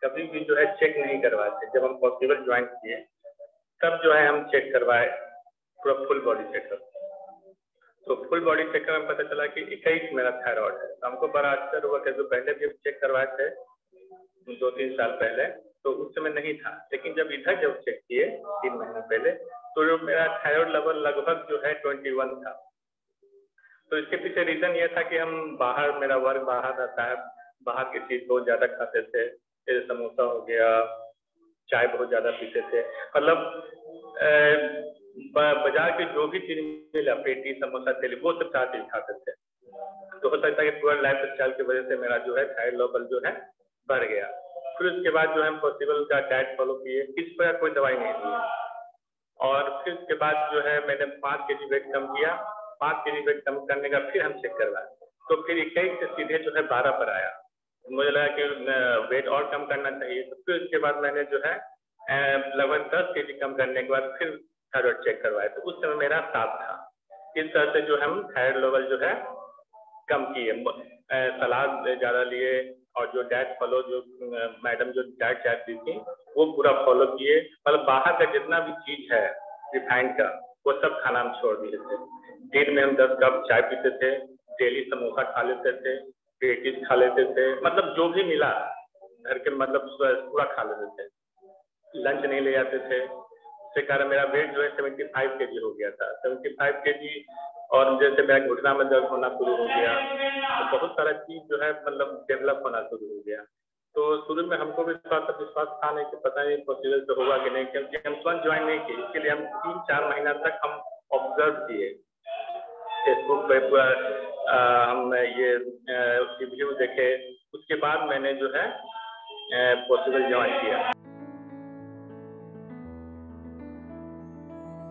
कभी भी जो है चेक नहीं करवाए थे। जब हम पॉसिबल ज्वाइन किए तब जो है हम चेक करवाए पूरा फुल बॉडी चेकअप। तो फुल बॉडी चेकअप में पता चला कि 21 मेरा थायराइड है। तो हमको बड़ा आश्चर्य हुआ कि जो पहले भी चेक करवाए थे 2-3 साल पहले, तो उस समय नहीं था, लेकिन जब इधर जब चेक किए 3 महीने पहले तो जो मेरा थायराइड लेवल लगभग जो है 21 था। तो इसके पीछे रीजन ये था कि हम बाहर, मेरा वर्क बाहर रहता है, बाहर की चीज बहुत ज्यादा खाते थे, जैसे समोसा हो गया, चाय बहुत ज्यादा पीते थे, मतलब बाजार की जो भी चीज मिला, पेटी समोसा तेली, वो सब सारा चीज खाते थे। तो हो सकता है कि पूरा लाइफ स्टाइल की वजह से मेरा जो है थायराइड लेवल जो है बढ़ गया। फिर उसके बाद जो है पॉसिबल का डाइट फॉलो किए, इस पर कोई दवाई नहीं ली, और फिर उसके बाद जो है मैंने 5 kg वेट कम किया। 5 kg वेट कम करने का फिर हम चेक करवाए, तो फिर 21 से सीधे जो है 12 पर आया। मुझे लगा कि वेट और कम करना चाहिए, तो फिर उसके बाद मैंने जो है लगभग 10 kg कम करने के बाद फिर थायराइड चेक करवाया, तो उस समय मेरा 7 था। इस तरह से जो हम थायराइड लेवल जो है कम किए, सलाद ज़्यादा लिए, और जो डाइट फॉलो, जो मैडम जो डाइट चार्ट दी थी वो पूरा फॉलो किए। मतलब बाहर का जितना भी चीज़ है रिफाइंड का, वो सब खाना हम छोड़ दिए थे। दिन में हम 10 कप चाय पीते थे, डेली समोसा खा लेते थे, पेटीज खा लेते थे, मतलब जो भी मिला घर के, मतलब पूरा खा लेते थे, लंच नहीं ले जाते थे। इसके कारण मेरा वेट जो है 75 kg हो गया था। 75 kg, और जैसे मेरा घुटना में दर्द होना शुरू हो गया, तो बहुत सारा चीज़ जो है मतलब डेवलप होना शुरू हो गया। तो शुरू में हमको भी थोड़ा सा विश्वास था नहीं कि पता नहीं पॉसिबल तो होगा कि नहीं, क्योंकि हम तुरंत ज्वाइन नहीं किए। इसके लिए हम 3-4 महीना तक हम ऑब्जर्व किए, फेसबुक पे पूरा हम ये रिव्यू देखे, उसके बाद मैंने जो है पॉसिबल ज्वाइन किया।